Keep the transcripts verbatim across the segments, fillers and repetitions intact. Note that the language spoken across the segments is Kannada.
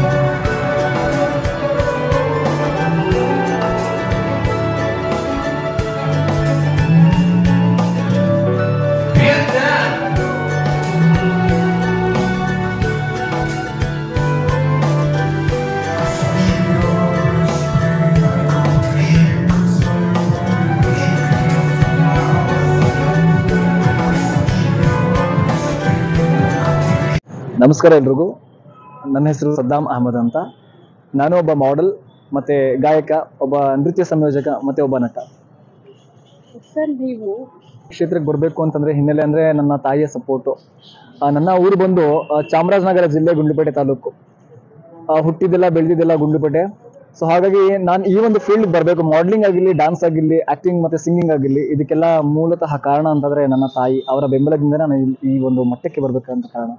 ನಮಸ್ಕಾರ ಎಲ್ರಿಗೂ. ನನ್ನ ಹೆಸರು ಸದ್ದಾಮ್ ಅಹಮದ್ ಅಂತ. ನಾನು ಒಬ್ಬ ಮಾಡೆಲ್ ಮತ್ತೆ ಗಾಯಕ, ಒಬ್ಬ ನೃತ್ಯ ಸಂಯೋಜಕ ಮತ್ತೆ ಒಬ್ಬ ನಟ. ಸರ್, ನೀವು ಕ್ಷೇತ್ರಕ್ಕೆ ಬರಬೇಕು ಅಂತಂದ್ರೆ ಹಿನ್ನೆಲೆ ಅಂದ್ರೆ ನನ್ನ ತಾಯಿಯ ಸಪೋರ್ಟು. ನನ್ನ ಊರು ಬಂದು ಚಾಮರಾಜನಗರ ಜಿಲ್ಲೆ ಗುಂಡ್ಲುಪೇಟೆ ತಾಲೂಕು. ಹುಟ್ಟಿದ್ದೆಲ್ಲ ಬೆಳೆದಿದ್ದೆಲ್ಲ ಗುಂಡ್ಲುಪೇಟೆ. ಸೊ ಹಾಗಾಗಿ ನಾನು ಈ ಒಂದು ಫೀಲ್ಡ್ ಬರಬೇಕು, ಮಾಡಲಿಂಗ್ ಆಗಿರಲಿ, ಡ್ಯಾನ್ಸ್ ಆಗಿರಲಿ, ಆಕ್ಟಿಂಗ್ ಮತ್ತೆ ಸಿಂಗಿಂಗ್ ಆಗಿರಲಿ, ಇದಕ್ಕೆಲ್ಲ ಮೂಲತಃ ಕಾರಣ ಅಂತಂದ್ರೆ ನನ್ನ ತಾಯಿ. ಅವರ ಬೆಂಬಲದಿಂದ ನಾನು ಈ ಒಂದು ಮಟ್ಟಕ್ಕೆ ಬರ್ಬೇಕಂತ ಕಾರಣ.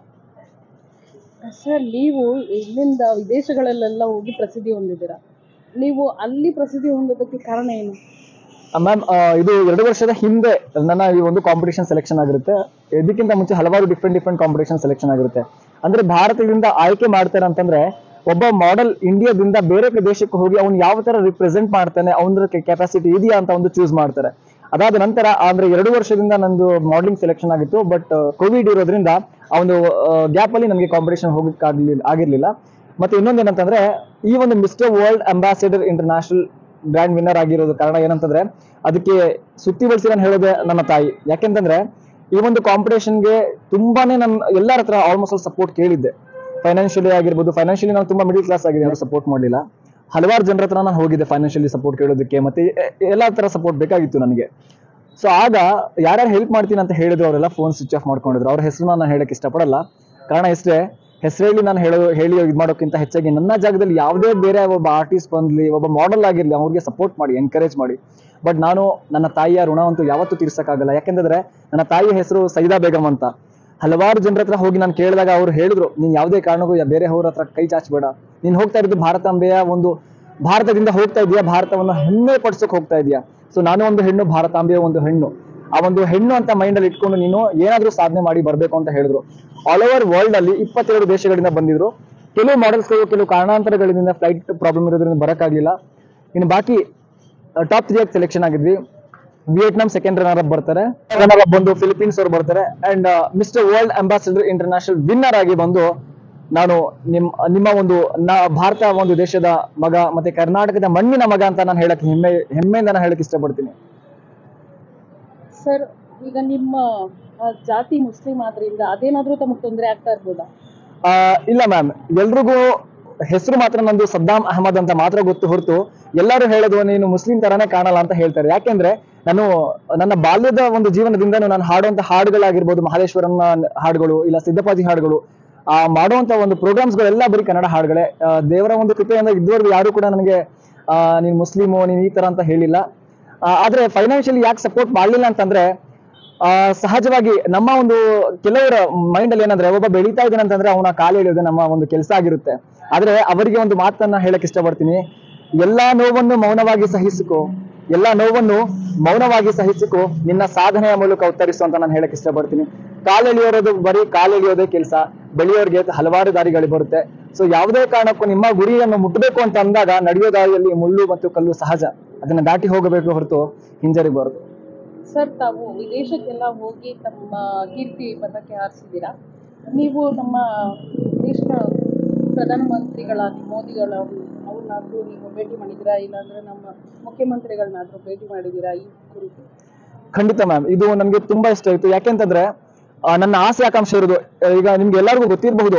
ಸರ್, ನೀವು ಇಲ್ಲಿಂದ ವಿದೇಶಗಳಲ್ಲೆಲ್ಲ ಹೋಗಿ ಪ್ರಸಿದ್ಧಿ ಹೊಂದಿದ್ದೀರಾ. ನೀವು ಅಲ್ಲಿ ಪ್ರಸಿದ್ಧಿ ಹೊಂದೋದಕ್ಕೆ ಕಾರಣ ಏನು? ಮ್ಯಾಮ್, ಇದು ಎರಡು ವರ್ಷದ ಹಿಂದೆ ನನ್ನ ಈ ಒಂದು ಕಾಂಪಿಟೇಷನ್ ಸೆಲೆಕ್ಷನ್ ಆಗಿರುತ್ತೆ. ಇದಕ್ಕಿಂತ ಮುಂಚೆ ಹಲವಾರು ಡಿಫ್ರೆಂಟ್ ಡಿಫ್ರೆಂಟ್ ಕಾಂಪಿಟೇಷನ್ ಸೆಲೆಕ್ಷನ್ ಆಗಿರುತ್ತೆ. ಅಂದ್ರೆ ಭಾರತದಿಂದ ಆಯ್ಕೆ ಮಾಡ್ತಾರೆ ಅಂತಂದ್ರೆ ಒಬ್ಬ ಮಾಡೆಲ್ ಇಂಡಿಯಾದಿಂದ ಬೇರೆ ದೇಶಕ್ಕೆ ಹೋಗಿ ಅವ್ನು ಯಾವ ತರ ರಿಪ್ರೆಸೆಂಟ್ ಮಾಡ್ತಾನೆ, ಅವನ ಕೆಪಾಸಿಟಿ ಇದೆಯಾ ಅಂತ ಒಂದು ಚೂಸ್ ಮಾಡ್ತಾರೆ. ಅದಾದ ನಂತರ ಅಂದ್ರೆ ಎರಡು ವರ್ಷದಿಂದ ನಂದು ಮಾಡಲಿಂಗ್ ಸೆಲೆಕ್ಷನ್ ಆಗಿತ್ತು. ಬಟ್ ಕೋವಿಡ್ ಇರೋದ್ರಿಂದ ಆ ಒಂದು ಗ್ಯಾಪ್ ಅಲ್ಲಿ ನನಗೆ ಕಾಂಪಿಟೇಷನ್ ಹೋಗಕ್ಕೆ ಆಗ್ಲಿಲ್ಲ ಆಗಿರ್ಲಿಲ್ಲ. ಮತ್ತೆ ಇನ್ನೊಂದೇನಂತಂದ್ರೆ ಈ ಒಂದು Mister World Ambassador International grand winner ಆಗಿರೋದು ಕಾರಣ ಏನಂತಂದ್ರೆ ಅದಕ್ಕೆ ಸುತ್ತಿ ಬಳಸಿ ನಾನು ಹೇಳೋದೆ ನನ್ನ ತಾಯಿ. ಯಾಕೆಂತಂದ್ರೆ ಈ ಒಂದು ಕಾಂಪಿಟೇಷನ್ಗೆ ತುಂಬಾನೇ ನಾನು ಎಲ್ಲರ ಹತ್ರ ಆಲ್ಮೋಸ್ಟ್ ಸಪೋರ್ಟ್ ಕೇಳಿದ್ದೆ. ಫೈನಾನ್ಷಿಯಲಿ ಆಗಿರ್ಬೋದು, ಫೈನಾನ್ಷಿಯಲಿ ನಾನು ತುಂಬಾ ಮಿಡಿಲ್ ಕ್ಲಾಸ್ ಆಗಿದೆ, ಯಾರು ಸಪೋರ್ಟ್ ಮಾಡಲಿಲ್ಲ. ಹಲವಾರು ಜನರ ಹತ್ರ ನಾನು ಹೋಗಿದ್ದೆ ಫೈನಾನ್ಷಿಯಲಿ ಸಪೋರ್ಟ್ ಕೇಳೋದಕ್ಕೆ, ಮತ್ತೆ ಎಲ್ಲಾ ತರ ಸಪೋರ್ಟ್ ಬೇಕಾಗಿತ್ತು ನನಗೆ. ಸೊ ಆಗ ಯಾರ್ಯಾರು ಹೆಲ್ಪ್ ಮಾಡ್ತೀನಿ ಅಂತ ಹೇಳಿದ್ರು ಅವರೆಲ್ಲ ಫೋನ್ ಸ್ವಿಚ್ ಆಫ್ ಮಾಡ್ಕೊಂಡಿದ್ರು. ಅವ್ರ ಹೆಸರು ನಾನು ಹೇಳಕ್ ಇಷ್ಟಪಡಲ್ಲ. ಕಾರಣ ಇಷ್ಟೇ, ಹೆಸರು ಹೇಳಿ ನಾನು ಹೇಳೋ ಹೇಳಿ ಇದು ಮಾಡೋಕ್ಕಿಂತ ಹೆಚ್ಚಾಗಿ ನನ್ನ ಜಾಗದಲ್ಲಿ ಯಾವುದೇ ಬೇರೆ ಒಬ್ಬ ಆರ್ಟಿಸ್ಟ್ ಬಂದ್ಲಿ, ಒಬ್ಬ ಮಾಡೆಲ್ ಆಗಿರ್ಲಿ, ಅವ್ರಿಗೆ ಸಪೋರ್ಟ್ ಮಾಡಿ, ಎನ್ಕರೇಜ್ ಮಾಡಿ. ಬಟ್ ನಾನು ನನ್ನ ತಾಯಿಯ ಋಣವಂತೂ ಯಾವತ್ತೂ ತೀರ್ಸಕ್ಕಾಗಲ್ಲ. ಯಾಕೆಂದ್ರೆ ನನ್ನ ತಾಯಿಯ ಹೆಸರು ಸೈದಾ ಬೇಗಂ ಅಂತ. ಹಲವಾರು ಜನರ ಹತ್ರ ಹೋಗಿ ನಾನು ಕೇಳಿದಾಗ ಅವ್ರು ಹೇಳಿದ್ರು, ನೀನ್ ಯಾವುದೇ ಕಾರಣಕ್ಕೂ ಬೇರೆ ಅವ್ರ ಹತ್ರ ಕೈ ಚಾಚಬೇಡ. ನೀನ್ ಹೋಗ್ತಾ ಇರೋದು ಭಾರತಾಂಬೆಯ ಒಂದು ಭಾರತದಿಂದ ಹೋಗ್ತಾ ಇದೆಯಾ, ಭಾರತವನ್ನು ಹೆಮ್ಮೆ ಪಡಿಸೋಕೆ ಹೋಗ್ತಾ ಇದೆಯಾ. ಸೊ ನಾನು ಒಂದು ಹೆಣ್ಣು, ಭಾರತಾಂಬೆಯ ಒಂದು ಹೆಣ್ಣು. ಆ ಒಂದು ಹೆಣ್ಣು ಅಂತ ಮೈಂಡ್ ಅಲ್ಲಿ ಇಟ್ಕೊಂಡು ನೀನು ಏನಾದ್ರೂ ಸಾಧನೆ ಮಾಡಿ ಬರ್ಬೇಕು ಅಂತ ಹೇಳಿದ್ರು. ಆಲ್ ಓವರ್ ವರ್ಲ್ಡ್ ಅಲ್ಲಿ ಇಪ್ಪತ್ತೆರಡು ದೇಶಗಳಿಂದ ಬಂದಿದ್ರು. ಕೆಲವು ಮಾಡೆಲ್ಸ್ಗಳು ಕೆಲವು ಕಾರಣಾಂತರಗಳಿಂದ ಫ್ಲೈಟ್ ಪ್ರಾಬ್ಲಮ್ ಇರೋದ್ರಿಂದ ಬರಕ್ಕಾಗ್ಲಿಲ್ಲ. ಇನ್ನು ಬಾಕಿ ಟಾಪ್ ತ್ರೀ ಆಗಿ ಸೆಲೆಕ್ಷನ್ ಆಗಿದ್ವಿ. ವಿಯೆಟ್ನಾಂ ಸೆಕೆಂಡ್ ರನ್ನರ್ ಅಪ್ ಬರ್ತಾರೆ, ರನ್ನರ್ ಅಪ್ ಬಂದು ಫಿಲಿಪೀನ್ಸ್ ಅವರು ಬರ್ತಾರೆ. And Mister World Ambassador International winner ಆಗಿ ಬಂದು ನಾನು ನಿಮ್ ನಿಮ್ಮ ಒಂದು ಭಾರತ ಒಂದು ದೇಶದ ಮಗ ಮತ್ತೆ ಕರ್ನಾಟಕದ ಮಣ್ಣಿನ ಮಗ ಅಂತ ನಾನು ಹೇಳಕ್ ಹೆಮ್ಮೆ ಹೆಮ್ಮೆಯಿಂದ ನಾನು ಹೇಳಕ್ ಇಷ್ಟಪಡ್ತೀನಿ. ಸರ್, ಈಗ ನಿಮ್ಮ ಜಾತಿ ಮುಸ್ಲಿಂ ಆದ್ರಿಂದ ಅದೇನಾದ್ರೂ ತಮಗೆ ತೊಂದರೆ ಆಗ್ತಾ ಇರ್ಬೋದಾ? ಆ ಇಲ್ಲ ಮ್ಯಾಮ್, ಎಲ್ರಿಗೂ ಹೆಸರು ಮಾತ್ರ ನಂದು ಸದ್ದಾಮ್ ಅಹಮದ್ ಅಂತ ಮಾತ್ರ ಗೊತ್ತು ಹೊರತು ಎಲ್ಲರೂ ಹೇಳೋದು ನೀನು ಮುಸ್ಲಿಂ ತರಾನೇ ಕಾಣಲ್ಲ ಅಂತ ಹೇಳ್ತಾರೆ. ಯಾಕೆಂದ್ರೆ ನಾನು ನನ್ನ ಬಾಲ್ಯದ ಒಂದು ಜೀವನದಿಂದ ನಾನು ಹಾಡುವಂತ ಹಾಡುಗಳಾಗಿರ್ಬೋದು, ಮಹದೇಶ್ವರನ ಹಾಡುಗಳು ಇಲ್ಲ ಸಿದ್ದಪ್ಪಾಜಿ ಹಾಡುಗಳು, ಆ ಮಾಡುವಂತ ಒಂದು ಪ್ರೋಗ್ರಾಮ್ಸ್ ಗಳೆಲ್ಲ ಬರೀ ಕನ್ನಡ ಹಾಡುಗಳೇ. ದೇವರ ಒಂದು ಕೃಪೆಯಿಂದ ಇದುವರೆಗೂ ಯಾರು ಕೂಡ ನನಗೆ ಆ ನೀನ್ ಮುಸ್ಲಿಮು, ನೀನ್ ಈ ತರ ಅಂತ ಹೇಳಿಲ್ಲ. ಆದ್ರೆ ಫೈನಾನ್ಷಿಯಲಿ ಯಾಕೆ ಸಪೋರ್ಟ್ ಮಾಡ್ಲಿಲ್ಲ ಅಂತಂದ್ರೆ ಆ ಸಹಜವಾಗಿ ನಮ್ಮ ಒಂದು ಕೆಲವರ ಮೈಂಡ್ ಅಲ್ಲಿ ಏನಂದ್ರೆ ಒಬ್ಬ ಬೆಳೀತಾ ಇದ್ದಾನೆ ಅಂತಂದ್ರೆ ಅವನ ಕಾಲು ಎಳೆಯೋದೇ ನಮ್ಮ ಒಂದು ಕೆಲಸ ಆಗಿರುತ್ತೆ. ಆದ್ರೆ ಅವರಿಗೆ ಒಂದು ಮಾತನ್ನ ಹೇಳಕ್ ಇಷ್ಟಪಡ್ತೀನಿ, ಎಲ್ಲಾ ನೋವನ್ನು ಮೌನವಾಗಿ ಸಹಿಸಿಕೊ, ಎಲ್ಲಾ ನೋವನ್ನು ಮೌನವಾಗಿ ಸಹಿಸಿಕೊ, ನಿನ್ನ ಸಾಧನೆಯ ಮೂಲಕ ಉತ್ತರಿಸು ಅಂತ ನಾನು ಹೇಳಕ್ ಇಷ್ಟಪಡ್ತೀನಿ. ಕಾಲೆಳೆಯೋದು ಬರೀ ಕಾಲೆಳೆಯೋದೇ ಕೆಲಸ, ಬೆಳೆಯೋರ್ಗೆ ಹಲವಾರು ದಾರಿಗಳು ಬರುತ್ತೆ. ಸೊ ಯಾವುದೇ ಕಾರಣಕ್ಕೂ ನಿಮ್ಮ ಗುರಿಯನ್ನು ಮುಟ್ಟಬೇಕು ಅಂತ ಅಂದಾಗ ನಡೆಯೋ ದಾರಿಯಲ್ಲಿ ಮುಳ್ಳು ಮತ್ತು ಕಲ್ಲು ಸಹಜ, ಅದನ್ನ ದಾಟಿ ಹೋಗಬೇಕು ಹೊರತು ಹಿಂಜರಿಬಾರದು. ಸರ್, ತಾವು ವಿದೇಶಕ್ಕೆಲ್ಲ ಹೋಗಿ ತಮ್ಮ ಕೀರ್ತಿ ಪದಕ್ಕೆ ಹಾರಿಸಿದ್ದೀರಾ. ನೀವು ನಮ್ಮ ದೇಶದ ಪ್ರಧಾನಮಂತ್ರಿಗಳಾಗಿ ಮೋದಿಗಳ ಅವ್ರನ್ನಾದ್ರೂ ನೀವು ಭೇಟಿ ಮಾಡಿದ್ದೀರಾ, ಇಲ್ಲಾಂದ್ರೆ ನಮ್ಮ ಮುಖ್ಯಮಂತ್ರಿಗಳನ್ನಾದ್ರೂ ಭೇಟಿ ಮಾಡಿದ್ದೀರಾ ಈ ಕುರಿತು? ಖಂಡಿತ ಮ್ಯಾಮ್, ಇದು ನಮ್ಗೆ ತುಂಬಾ ಇಷ್ಟ ಆಯ್ತು. ಯಾಕೆಂತಂದ್ರೆ ನನ್ನ ಆಸೆ ಆಕಾಂಕ್ಷೆ ಇರೋದು, ಈಗ ನಿಮ್ಗೆ ಎಲ್ಲರಿಗೂ ಗೊತ್ತಿರಬಹುದು,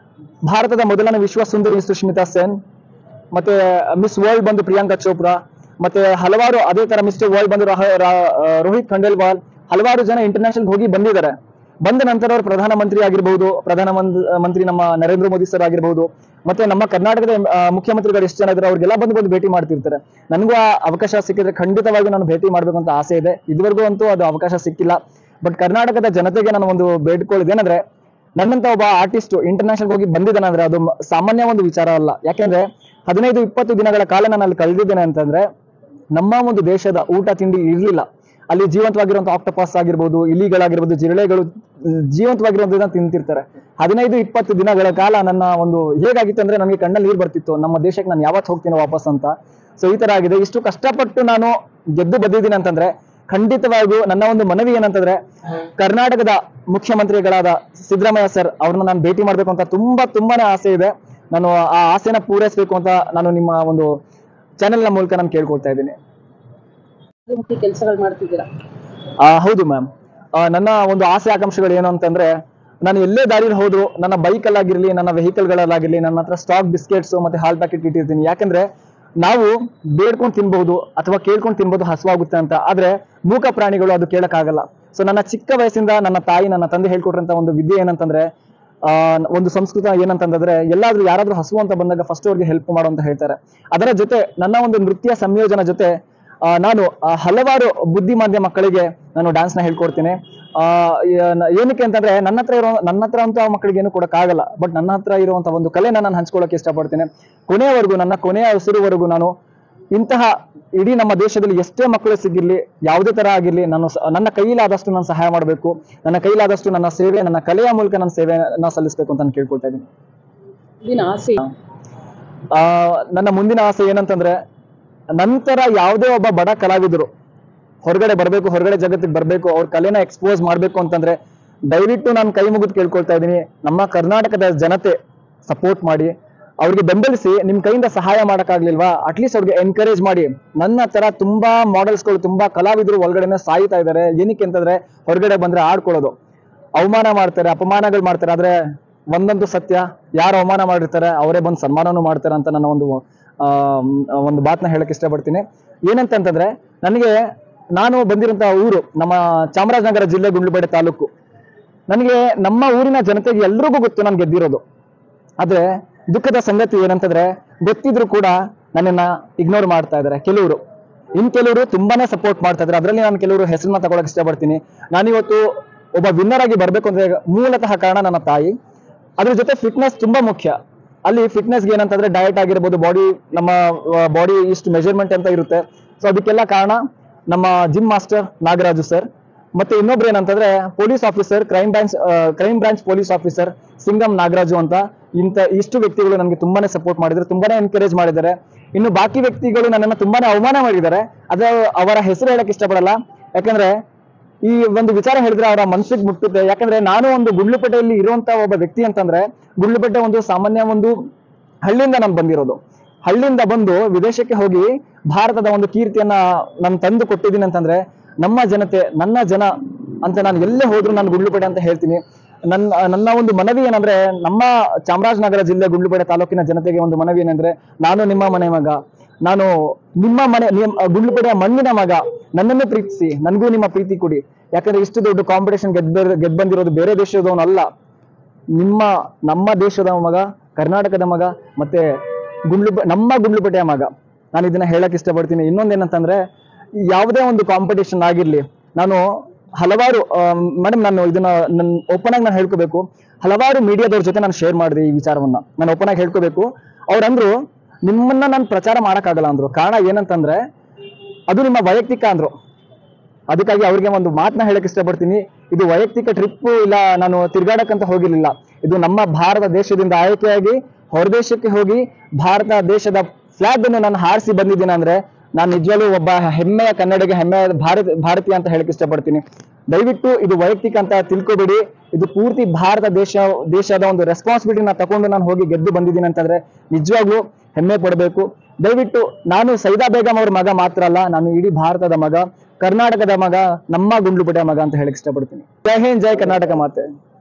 ಭಾರತದ ಮೊದಲನೇ ವಿಶ್ವ ಸುಂದರಿ ಸುಷ್ಮಿತಾ ಸೇನ್, ಮತ್ತೆ ಮಿಸ್ ವರ್ಲ್ಡ್ ಬಂದು ಪ್ರಿಯಾಂಕಾ ಚೋಪ್ರಾ, ಮತ್ತೆ ಹಲವಾರು ಅದೇ ತರ ಮಿಸ್ಟರ್ ವರ್ಲ್ಡ್ ಬಂದು ರೋಹಿತ್ ಖಂಡೇಲ್ವಾಲ್, ಹಲವಾರು ಜನ ಇಂಟರ್ನ್ಯಾಷನಲ್ ಹೋಗಿ ಬಂದಿದ್ದಾರೆ. ಬಂದ ನಂತರ ಅವರು ಪ್ರಧಾನಮಂತ್ರಿ ಆಗಿರ್ಬಹುದು, ಪ್ರಧಾನ ಮಂತ್ರಿ ನಮ್ಮ ನರೇಂದ್ರ ಮೋದಿ ಸರ್ ಆಗಿರ್ಬಹುದು, ಮತ್ತೆ ನಮ್ಮ ಕರ್ನಾಟಕದ ಮುಖ್ಯಮಂತ್ರಿಗಳು ಎಷ್ಟು ಜನ ಇದ್ದಾರೆ ಅವ್ರಿಗೆಲ್ಲ ಬಂದು ಬಂದು ಭೇಟಿ ಮಾಡ್ತಿರ್ತಾರೆ. ನನಗೂ ಆ ಅವಕಾಶ ಸಿಕ್ಕಿದ್ರೆ ಖಂಡಿತವಾಗಿ ನಾನು ಭೇಟಿ ಮಾಡ್ಬೇಕು ಅಂತ ಆಸೆ ಇದೆ. ಇದುವರೆಗೂ ಅಂತೂ ಅದು ಅವಕಾಶ ಸಿಕ್ಕಿಲ್ಲ. ಬಟ್ ಕರ್ನಾಟಕದ ಜನತೆಗೆ ನಾನು ಒಂದು ಬೇಡ್ಕೊಳ್ಳೋದೇನಂದ್ರೆ, ನನ್ನಂತ ಒಬ್ಬ ಆರ್ಟಿಸ್ಟ್ ಇಂಟರ್ನ್ಯಾಷನಲ್ ಹೋಗಿ ಬಂದಿದ್ದಾನಂದ್ರೆ ಅದು ಸಾಮಾನ್ಯ ಒಂದು ವಿಚಾರ ಅಲ್ಲ. ಯಾಕೆಂದ್ರೆ ಹದಿನೈದು ಇಪ್ಪತ್ತು ದಿನಗಳ ಕಾಲ ನಾನು ಅಲ್ಲಿ ಕಳೆದಿದ್ದೇನೆ ಅಂತಂದ್ರೆ ನಮ್ಮ ಒಂದು ದೇಶದ ಊಟ ತಿಂಡಿ ಇರ್ಲಿಲ್ಲ. ಅಲ್ಲಿ ಜೀವಂತವಾಗಿರುವಂತಹ ಆಕ್ಟೋಪಸ್ ಆಗಿರ್ಬೋದು, ಇಲಿಗಳಾಗಿರ್ಬೋದು, ಜಿರಳೆಗಳು ಜೀವಂತವಾಗಿರುವಂತದನ್ನ ತಿಂತಿರ್ತಾರೆ. ಹದಿನೈದು ಇಪ್ಪತ್ತು ದಿನಗಳ ಕಾಲ ನನ್ನ ಒಂದು ಹೇಗಾಗಿತ್ತು ಅಂದ್ರೆ ನನಗೆ ಕಣ್ಣಲ್ಲಿ ನೀರು ಬರ್ತಿತ್ತು, ನಮ್ಮ ದೇಶಕ್ಕೆ ನಾನು ಯಾವತ್ತು ಹೋಗ್ತೀನೋ ವಾಪಸ್ ಅಂತ. ಸೊ ಈ ತರ ಆಗಿದೆ. ಇಷ್ಟು ಕಷ್ಟಪಟ್ಟು ನಾನು ಗೆದ್ದು ಬಂದಿದ್ದೀನಿ ಅಂತಂದ್ರೆ ಖಂಡಿತವಾಗಿಯೂ ನನ್ನ ಒಂದು ಮನವಿ ಏನಂತಂದ್ರೆ, ಕರ್ನಾಟಕದ ಮುಖ್ಯಮಂತ್ರಿಗಳಾದ ಸಿದ್ದರಾಮಯ್ಯ ಸರ್ ಅವ್ರನ್ನ ನಾನು ಭೇಟಿ ಮಾಡ್ಬೇಕು ಅಂತ ತುಂಬಾ ತುಂಬಾನೇ ಆಸೆ ಇದೆ. ನಾನು ಆ ಆಸೆನ ಪೂರೈಸಬೇಕು ಅಂತ ನಾನು ನಿಮ್ಮ ಒಂದು ಚಾನೆಲ್ ನ ಮೂಲಕ ನಾನು ಕೇಳ್ಕೊಳ್ತಾ ಇದ್ದೀನಿ. ಕೆಲಸಗಳು ಮಾಡ್ತಿದ್ದೀರಾ? ಹೌದು ಮ್ಯಾಮ್. ನನ್ನ ಒಂದು ಆಸೆ ಆಕಾಂಕ್ಷೆಗಳು ಏನು ಅಂತಂದ್ರೆ, ನಾನು ಎಲ್ಲೇ ದಾರಿಲಿ ಹೋದ್ರು ನನ್ನ ಬೈಕ್ ಅಲ್ಲಾಗಿರ್ಲಿ, ನನ್ನ ವೆಹಿಕಲ್ ಗಳಲ್ಲಾಗಿರ್ಲಿ, ನನ್ನ ಹತ್ರ ಸ್ಟಾಕ್ ಬಿಸ್ಕೆಟ್ಸ್ ಮತ್ತೆ ಹಾಲ್ ಪ್ಯಾಕೆಟ್ ಇಟ್ಟಿರ್ತೀನಿ. ಯಾಕಂದ್ರೆ ನಾವು ಬೇಡ್ಕೊಂಡು ತಿನ್ಬಹುದು ಅಥವಾ ಕೇಳ್ಕೊಂಡು ತಿನ್ಬಹುದು ಹಸುವಾಗುತ್ತೆ ಅಂತ, ಆದ್ರೆ ಮೂಕ ಪ್ರಾಣಿಗಳು ಅದು ಕೇಳಕ್ಕಾಗಲ್ಲ. ಸೊ ನನ್ನ ಚಿಕ್ಕ ವಯಸ್ಸಿಂದ ನನ್ನ ತಾಯಿ ನನ್ನ ತಂದೆ ಹೇಳ್ಕೊಟ್ರಂತ ಒಂದು ವಿದ್ಯೆ ಏನಂತಂದ್ರೆ, ಆ ಒಂದು ಸಂಸ್ಕೃತ ಏನಂತಂದ್ರೆ, ಎಲ್ಲಾದ್ರೂ ಯಾರಾದ್ರೂ ಹಸು ಅಂತ ಬಂದಾಗ ಫಸ್ಟ್ ಅವ್ರಿಗೆ ಹೆಲ್ಪ್ ಮಾಡು ಅಂತ ಹೇಳ್ತಾರೆ. ಅದರ ಜೊತೆ ನನ್ನ ಒಂದು ನೃತ್ಯ ಸಂಯೋಜನ ಜೊತೆ ಆ ನಾನು ಹಲವಾರು ಬುದ್ಧಿಮಾಂದ್ಯ ಮಕ್ಕಳಿಗೆ ನಾನು ಡ್ಯಾನ್ಸ್ ನ ಹೇಳ್ಕೊಡ್ತೀನಿ. ಆ ಏನಕ್ಕೆ ಅಂತಂದ್ರೆ ನನ್ನ ಹತ್ರ ಇರೋ ನನ್ನ ಹತ್ರ ಅಂತ ಮಕ್ಕಳಿಗೆ ಏನು ಕೊಡಕ್ಕಾಗಲ್ಲ, ಬಟ್ ನನ್ನ ಹತ್ರ ಇರುವಂತಹ ಒಂದು ಕಲೆನ ನಾನು ಹಂಚ್ಕೊಳ್ಳೋಕೆ ಇಷ್ಟಪಡ್ತೀನಿ. ಕೊನೆಯವರೆಗೂ, ನನ್ನ ಕೊನೆಯ ಉಸಿರುವರೆಗೂ ನಾನು ಇಂತಹ ಇಡೀ ನಮ್ಮ ದೇಶದಲ್ಲಿ ಎಷ್ಟೇ ಮಕ್ಕಳು ಸಿಗಿರ್ಲಿ, ಯಾವುದೇ ತರ ಆಗಿರ್ಲಿ, ನಾನು ನನ್ನ ಕೈಲಾದಷ್ಟು ನಾನು ಸಹಾಯ ಮಾಡಬೇಕು, ನನ್ನ ಕೈಲಾದಷ್ಟು ನನ್ನ ಸೇವೆ, ನನ್ನ ಕಲೆಯ ಮೂಲಕ ನನ್ನ ಸೇವೆನ ಸಲ್ಲಿಸಬೇಕು ಅಂತ ನಾನು ಕೇಳ್ಕೊಳ್ತಾ ಇದ್ದೀನಿ. ಆಸೆ ಆ ನನ್ನ ಮುಂದಿನ ಆಸೆ ಏನಂತಂದ್ರೆ, ನಂತರ ಯಾವುದೇ ಒಬ್ಬ ಬಡ ಕಲಾವಿದರು ಹೊರಗಡೆ ಬರಬೇಕು, ಹೊರಗಡೆ ಜಗತ್ತಿಗೆ ಬರಬೇಕು, ಅವ್ರ ಕಲೆನ ಎಕ್ಸ್ಪೋಸ್ ಮಾಡ್ಬೇಕು ಅಂತಂದ್ರೆ ದಯವಿಟ್ಟು ನಾನು ಕೈ ಮುಗಿದು ಕೇಳ್ಕೊಳ್ತಾ ಇದ್ದೀನಿ, ನಮ್ಮ ಕರ್ನಾಟಕದ ಜನತೆ ಸಪೋರ್ಟ್ ಮಾಡಿ, ಅವ್ರಿಗೆ ಬೆಂಬಲಿಸಿ. ನಿಮ್ ಕೈಯಿಂದ ಸಹಾಯ ಮಾಡಕ್ಕಾಗ್ಲಿಲ್ವಾ, ಅಟ್ಲೀಸ್ಟ್ ಅವ್ರಿಗೆ ಎನ್ಕರೇಜ್ ಮಾಡಿ. ನನ್ನ ತರ ತುಂಬಾ ಮಾಡೆಲ್ಸ್ಗಳು, ತುಂಬಾ ಕಲಾವಿದರು ಒಳಗಡೆನೆ ಸಾಯ್ತಾ ಇದ್ದಾರೆ. ಏನಕ್ಕೆ ಅಂತಂದ್ರೆ ಹೊರಗಡೆ ಬಂದ್ರೆ ಆಡ್ಕೊಳ್ಳೋದು, ಅವಮಾನ ಮಾಡ್ತಾರೆ, ಅಪಮಾನಗಳು ಮಾಡ್ತಾರೆ. ಆದ್ರೆ ಒಂದಂತೂ ಸತ್ಯ, ಯಾರು ಅವಮಾನ ಮಾಡಿರ್ತಾರೆ ಅವರೇ ಬಂದು ಸನ್ಮಾನನೂ ಮಾಡ್ತಾರೆ ಅಂತ ನನ್ನ ಒಂದು ಆ ಒಂದು ಮಾತನ್ನ ಹೇಳಕ್ ಇಷ್ಟಪಡ್ತೀನಿ. ಏನಂತಂತಂದ್ರೆ, ನನಗೆ ನಾನು ಬಂದಿರೋಂಥ ಊರು ನಮ್ಮ ಚಾಮರಾಜನಗರ ಜಿಲ್ಲೆ ಗುಂಡ್ಲುಪೇಟೆ ತಾಲೂಕು. ನನಗೆ ನಮ್ಮ ಊರಿನ ಜನತೆಗೆ ಎಲ್ರಿಗೂ ಗೊತ್ತು ನಾನು ಗೆದ್ದಿರೋದು. ಆದ್ರೆ ದುಃಖದ ಸಂಗತಿ ಏನಂತಂದ್ರೆ, ಗೊತ್ತಿದ್ರು ಕೂಡ ನನ್ನನ್ನ ಇಗ್ನೋರ್ ಮಾಡ್ತಾ ಇದ್ದಾರೆ ಕೆಲವರು. ಇನ್ ಕೆಲವರು ತುಂಬಾನೇ ಸಪೋರ್ಟ್ ಮಾಡ್ತಾ ಇದ್ದಾರೆ. ಅದರಲ್ಲಿ ನಾನು ಕೆಲವರು ಹೆಸರನ್ನ ತಗೊಳಕ್ ಇಷ್ಟಪಡ್ತೀನಿ. ನಾನಿವತ್ತು ಒಬ್ಬ ವಿನ್ನರ್ ಆಗಿ ಬರ್ಬೇಕು ಅಂದ್ರೆ ಮೂಲತಃ ಕಾರಣ ನನ್ನ ತಾಯಿ. ಅದ್ರ ಜೊತೆ ಫಿಟ್ನೆಸ್ ತುಂಬಾ ಮುಖ್ಯ. ಅಲ್ಲಿ ಫಿಟ್ನೆಸ್ಗೆ ಏನಂತಂದ್ರೆ ಡಯಟ್ ಆಗಿರ್ಬೋದು, ಬಾಡಿ ನಮ್ಮ ಬಾಡಿ ಇಷ್ಟು ಮೆಜರ್ಮೆಂಟ್ ಅಂತ ಇರುತ್ತೆ. ಸೊ ಅದಕ್ಕೆಲ್ಲ ಕಾರಣ ನಮ್ಮ ಜಿಮ್ ಮಾಸ್ಟರ್ ನಾಗರಾಜು ಸರ್. ಮತ್ತೆ ಇನ್ನೊಬ್ರು ಏನಂತಂದ್ರೆ police officer, crime branch crime branch police officer Singham Nagaraju ಅಂತ. ಇಂತ ಇಷ್ಟು ವ್ಯಕ್ತಿಗಳು ನನಗೆ ತುಂಬಾನೇ ಸಪೋರ್ಟ್ ಮಾಡಿದ್ದಾರೆ, ತುಂಬಾನೇ ಎನ್ಕರೇಜ್ ಮಾಡಿದ್ದಾರೆ. ಇನ್ನು ಬಾಕಿ ವ್ಯಕ್ತಿಗಳು ನನ್ನನ್ನು ತುಂಬಾನೇ ಅವಮಾನ ಮಾಡಿದ್ದಾರೆ. ಅದ ಅವರ ಹೆಸರು ಹೇಳಕ್ ಇಷ್ಟಪಡಲ್ಲ, ಯಾಕಂದ್ರೆ ಈ ಒಂದು ವಿಚಾರ ಹೇಳಿದ್ರೆ ಅವರ ಮನಸ್ಸಿಗೆ ಮುಟ್ಟುತ್ತೆ. ಯಾಕಂದ್ರೆ ನಾನು ಒಂದು ಗುಂಡ್ಲುಪೇಟೆಯಲ್ಲಿ ಇರುವಂತ ಒಬ್ಬ ವ್ಯಕ್ತಿ ಅಂತಂದ್ರೆ, ಗುಂಡ್ಲುಪೇಟೆ ಒಂದು ಸಾಮಾನ್ಯ ಒಂದು ಹಳ್ಳಿಯಿಂದ ನಾನು ಬಂದಿರೋದು. ಹಳ್ಳಿಯಿಂದ ಬಂದು ವಿದೇಶಕ್ಕೆ ಹೋಗಿ ಭಾರತದ ಒಂದು ಕೀರ್ತಿಯನ್ನ ನಾನು ತಂದು ಕೊಟ್ಟಿದ್ದೀನಿ ಅಂತಂದ್ರೆ, ನಮ್ಮ ಜನತೆ, ನನ್ನ ಜನ ಅಂತ ನಾನು ಎಲ್ಲೇ ಹೋದ್ರು ನಾನು ಗುಂಡ್ಲುಪೇಟೆ ಅಂತ ಹೇಳ್ತೀನಿ. ನನ್ನ ನನ್ನ ಒಂದು ಮನವಿ ಏನಂದ್ರೆ, ನಮ್ಮ ಚಾಮರಾಜನಗರ ಜಿಲ್ಲೆ ಗುಂಡ್ಲುಪೇಟೆ ತಾಲೂಕಿನ ಜನತೆಗೆ ಒಂದು ಮನವಿ ಏನಂದ್ರೆ, ನಾನು ನಿಮ್ಮ ಮನೆ ಮಗ, ನಾನು ನಿಮ್ಮ ಮನೆ ಗುಂಡ್ಲುಪೇಟೆಯ ಮಣ್ಣಿನ ಮಗ, ನನ್ನನ್ನು ಪ್ರೀತಿಸಿ, ನನಗೂ ನಿಮ್ಮ ಪ್ರೀತಿ ಕೊಡಿ. ಯಾಕಂದ್ರೆ ಇಷ್ಟು ದೊಡ್ಡ ಕಾಂಪಿಟೇಷನ್ ಗೆದ್ದ ಗೆದ್ದು ಬಂದಿರೋದು ಬೇರೆ ದೇಶದವನಲ್ಲ, ನಿಮ್ಮ ನಮ್ಮ ದೇಶದ ಮಗ, ಕರ್ನಾಟಕದ ಮಗ, ಮತ್ತೆ ಗುಂಡ್ಲು ನಮ್ಮ ಗುಂಡ್ಲುಪೇಟೆಯ ಮಗ. ನಾನು ಇದನ್ನ ಹೇಳಕ್ ಇಷ್ಟಪಡ್ತೀನಿ. ಇನ್ನೊಂದೇನಂತಂದ್ರೆ, ಯಾವುದೇ ಒಂದು ಕಾಂಪಿಟೇಷನ್ ಆಗಿರ್ಲಿ, ನಾನು ಹಲವಾರು ಮೇಡಮ್ ನಾನು ಇದನ್ನ ನನ್ನ ಓಪನ್ ಆಗಿ ನಾನು ಹೇಳ್ಕೋಬೇಕು, ಹಲವಾರು ಮೀಡಿಯಾದವ್ರ ಜೊತೆ ನಾನು ಶೇರ್ ಮಾಡಿದೆ ಈ ವಿಚಾರವನ್ನ. ನಾನು ಓಪನ್ ಆಗಿ ಹೇಳ್ಕೋಬೇಕು. ಅವ್ರಂದ್ರು ನಿಮ್ಮನ್ನ ನಾನು ಪ್ರಚಾರ ಮಾಡಕ್ಕಾಗಲ್ಲ ಅಂದ್ರು. ಕಾರಣ ಏನಂತಂದ್ರೆ, ಅದು ನಿಮ್ಮ ವೈಯಕ್ತಿಕ ಅಂದ್ರು. ಅದಕ್ಕಾಗಿ ಅವ್ರಿಗೆ ಒಂದು ಮಾತನ್ನ ಹೇಳಕ್ ಇಷ್ಟಪಡ್ತೀನಿ. ಇದು ವೈಯಕ್ತಿಕ ಟ್ರಿಪ್ ಇಲ್ಲ, ನಾನು ತಿರ್ಗಾಡಕ್ಕಂತ ಹೋಗಿರ್ಲಿಲ್ಲ. ಇದು ನಮ್ಮ ಭಾರತ ದೇಶದಿಂದ ಆಯ್ಕೆಯಾಗಿ ಹೊರದೇಶಕ್ಕೆ ಹೋಗಿ ಭಾರತ ದೇಶದ ಫ್ಲಾಗ್ ಅನ್ನು ನಾನು ಹಾರಿಸಿ ಬಂದಿದ್ದೀನಿ ಅಂದ್ರೆ, ನಾನು ನಿಜವಾಗ್ಲೂ ಒಬ್ಬ ಹೆಮ್ಮೆಯ ಕನ್ನಡಿಗ, ಹೆಮ್ಮೆಯ ಭಾರತ ಭಾರತೀಯ ಅಂತ ಹೇಳಕ್ ಇಷ್ಟಪಡ್ತೀನಿ. ದಯವಿಟ್ಟು ಇದು ವೈಯಕ್ತಿಕ ಅಂತ ತಿಳ್ಕೊಬೇಡಿ. ಇದು ಪೂರ್ತಿ ಭಾರತ ದೇಶ ದೇಶದ ಒಂದು ರೆಸ್ಪಾನ್ಸಿಬಿಲಿಟಿನ ತಗೊಂಡು ನಾನು ಹೋಗಿ ಗೆದ್ದು ಬಂದಿದ್ದೀನಿ ಅಂತಂದ್ರೆ ನಿಜವಾಗ್ಲೂ ಹೆಮ್ಮೆ ಪಡಬೇಕು. ದಯವಿಟ್ಟು ನಾನು ಸೈದಾ ಬೇಗಂ ಅವ್ರ ಮಗ ಮಾತ್ರ ಅಲ್ಲ, ನಾನು ಇಡೀ ಭಾರತದ ಮಗ, ಕರ್ನಾಟಕದ ಮಗ, ನಮ್ಮ ಗುಂಡ್ಲುಪೇಟೆಯ ಮಗ ಅಂತ ಹೇಳಕ್ ಇಷ್ಟಪಡ್ತೀನಿ. ಜೈ ಹಿಂದ್, ಜೈ ಕರ್ನಾಟಕ ಮಾತೆ.